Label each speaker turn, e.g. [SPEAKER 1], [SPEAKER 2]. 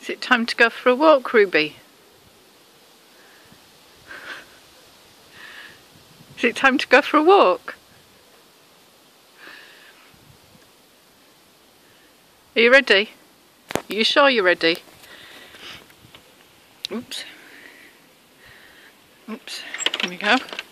[SPEAKER 1] Is it time to go for a walk, Ruby? Is it time to go for a walk? Are you ready? Are you sure you're ready? Oops. Oops. Here we go.